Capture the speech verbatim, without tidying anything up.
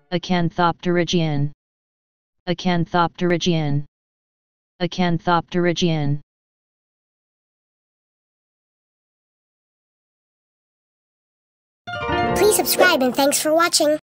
acanthopterygian, acanthopterygian, acanthopterygian. Please subscribe and thanks for watching.